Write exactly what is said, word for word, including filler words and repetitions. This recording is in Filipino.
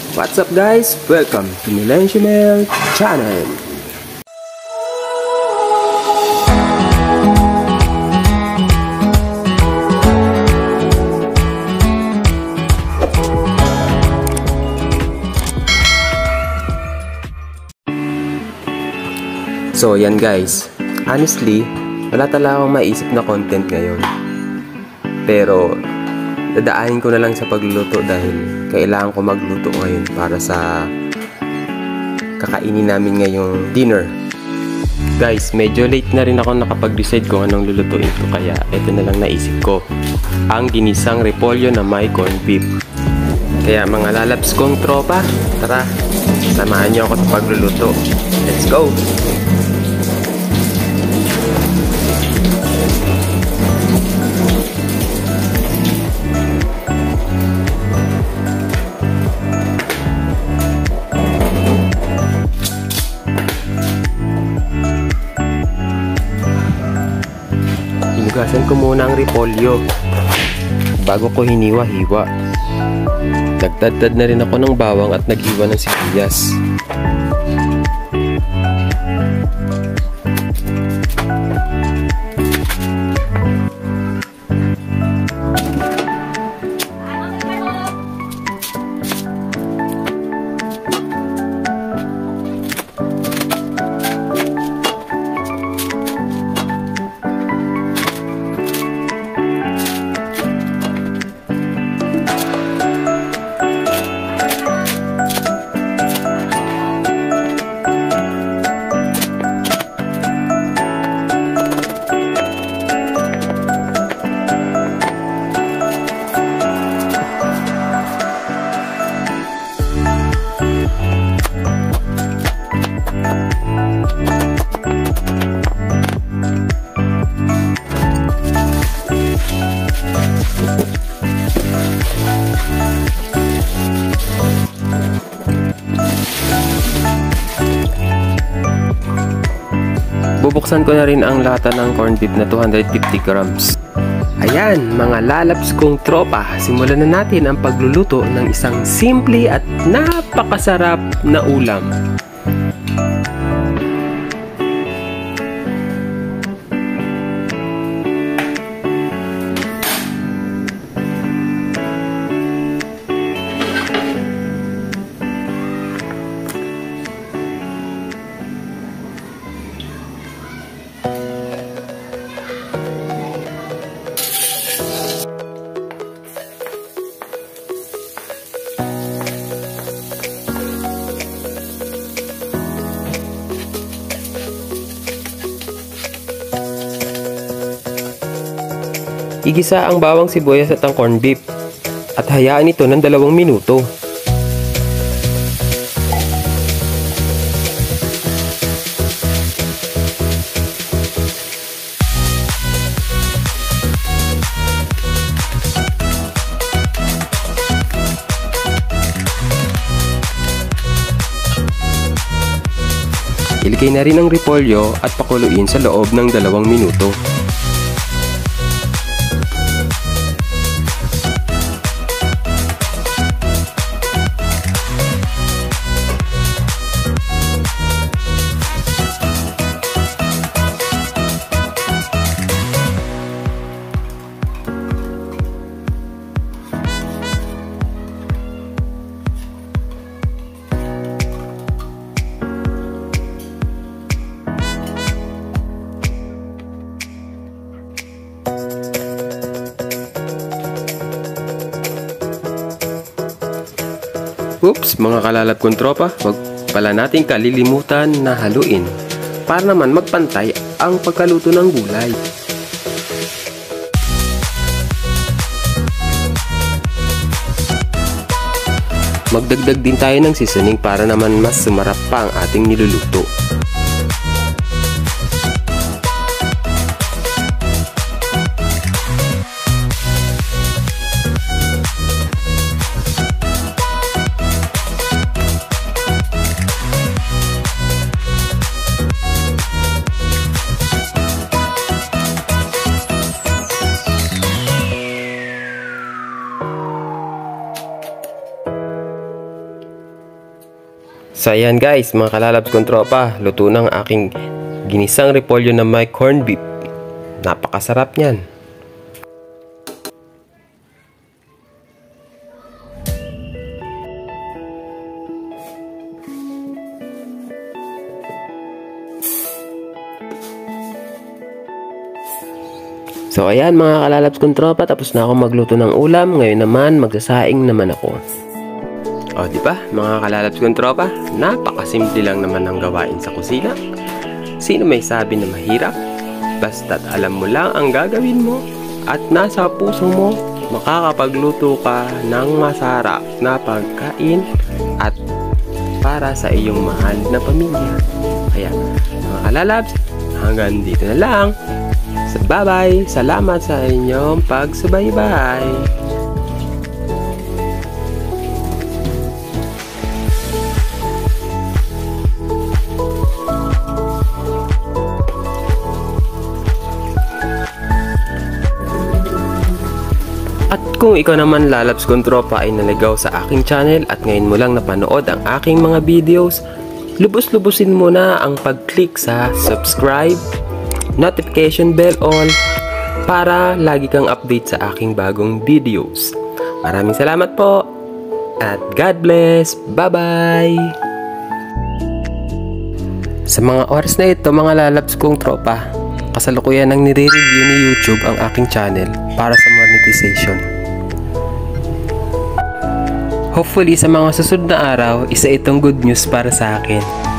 What's up guys? Welcome to Milensiomel Channel. So yan guys, honestly, wala talaga akong maisip na content ngayon. Pero dadaanin ko na lang sa pagluluto dahil kailangan ko magluto ngayon para sa kakainin namin ngayong dinner. Guys, medyo late na rin ako nakapag-decide kung anong lulutuin ko, kaya ito na lang naisip ko. Ang ginisang repolyo na may corned beef. Kaya mga lalabs kong tropa, tara, samahan niyo ako sa pagluluto. Let's go! Hinugasan ko muna ang repolyo bago ko hiniwa-hiwa. Nagtadtad na rin ako ng bawang at naghiwa ng sibuyas. Bubuksan ko na rin ang lata ng corned beef na two hundred fifty grams. Ayan, mga lalabs kong tropa, simulan na natin ang pagluluto ng isang simple at napakasarap na ulam. Igisa ang bawang sibuyas at ang corned beef at hayaan ito ng dalawang minuto. Ilagay na rin ang repolyo at pakuluin sa loob ng dalawang minuto. Oops, mga kalalab kong tropa, wag pala natin kalilimutan na haluin para naman magpantay ang pagkaluto ng gulay. Magdagdag din tayo ng seasoning para naman mas sumarap pa ang ating niluluto. So ayan guys, mga kalalabs kong tropa, luto ng aking ginisang repolyo na may corned beef. Napakasarap niyan. So ayan mga kalalabs kong tropa, tapos na ako magluto ng ulam. Ngayon naman magsasaing naman ako. O di ba mga kalalabs kong tropa, napakasimple lang naman ang gawain sa kusina. Sino may sabi na mahirap? Basta't alam mo lang ang gagawin mo at nasa puso mo, makakapagluto ka ng masarap na pagkain at para sa iyong mahal na pamilya. Kaya mga kalalabs, hanggang dito na lang. Bye-bye! Salamat sa inyong pagsubaybay! At kung ikaw naman lalabs kong tropa ay naligaw sa aking channel at ngayon mo lang napanood ang aking mga videos, lubos-lubusin mo na ang pag-click sa subscribe, notification bell all para lagi kang update sa aking bagong videos. Maraming salamat po at God bless. Bye-bye! Sa mga oras na ito mga lalabs kong tropa, kasalukuyan nang nire-review ni YouTube ang aking channel para sa monetization. Hopefully sa mga susunod na araw, isa itong good news para sa akin.